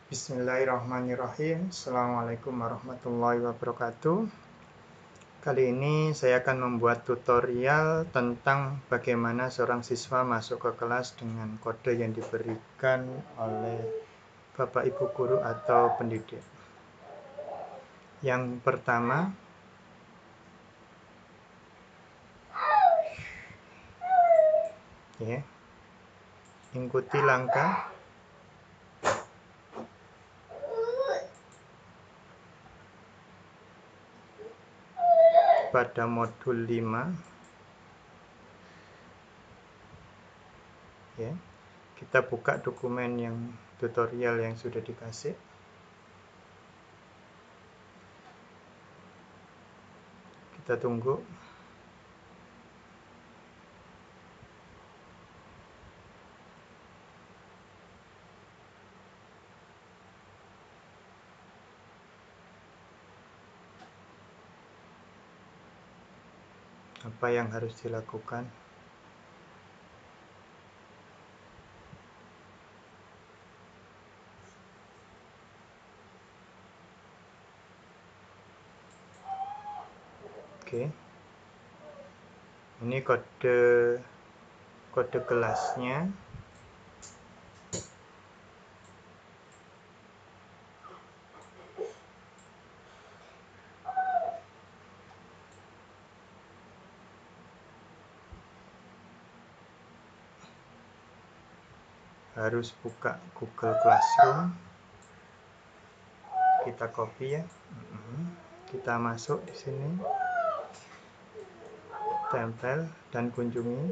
Bismillahirrahmanirrahim. Assalamualaikum warahmatullahi wabarakatuh. Kali ini saya akan membuat tutorial tentang bagaimana seorang siswa masuk ke kelas dengan kode yang diberikan oleh Bapak Ibu guru atau pendidik. Yang pertama, ikuti langkah pada modul 5. Kita buka dokumen yang tutorial yang sudah dikasih. Kita tunggu. Apa yang harus dilakukan? Ini kode kelasnya. Harus buka Google Classroom. Kita copy ya. Kita masuk di sini. Tempel dan kunjungi.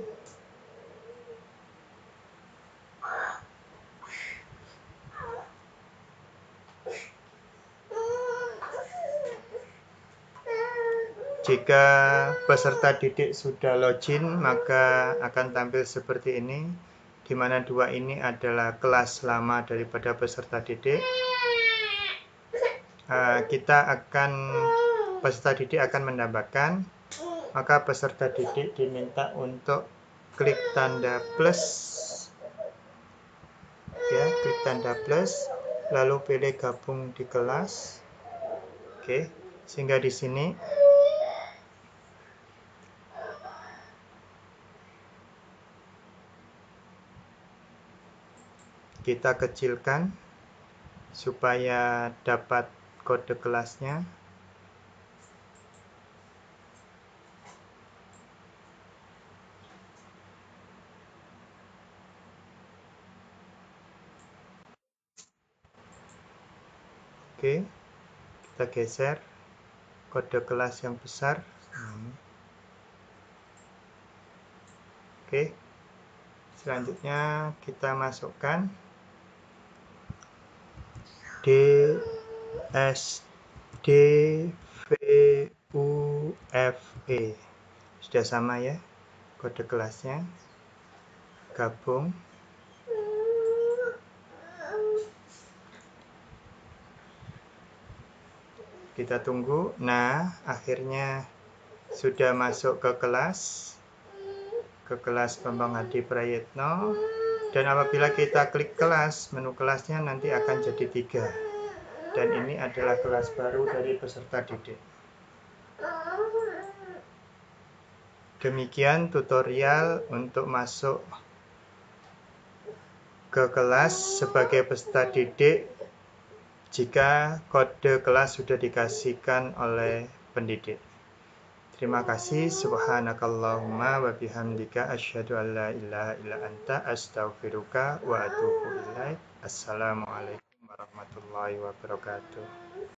Jika peserta didik sudah login, maka akan tampil seperti ini, di mana dua ini adalah kelas lama daripada peserta didik. Peserta didik akan menambahkan, maka peserta didik diminta untuk klik tanda plus, klik tanda plus, lalu pilih gabung di kelas. Sehingga di sini kita kecilkan supaya dapat kode kelasnya. Kita geser kode kelas yang besar. Selanjutnya kita masukkan DSDVUFE. Sudah sama ya kode kelasnya. Gabung. Kita tunggu. Nah, akhirnya sudah masuk ke kelas Bambang Hadi Prayitno. Dan apabila kita klik kelas, menu kelasnya nanti akan jadi 3. Dan ini adalah kelas baru dari peserta didik. Demikian tutorial untuk masuk ke kelas sebagai peserta didik jika kode kelas sudah dikasihkan oleh pendidik. Terima kasih. Subhanakallahumma wa bihamdika asyhadu an la ilaha illa anta astaghfiruka wa atubu ilaik. Assalamualaikum warahmatullahi wabarakatuh.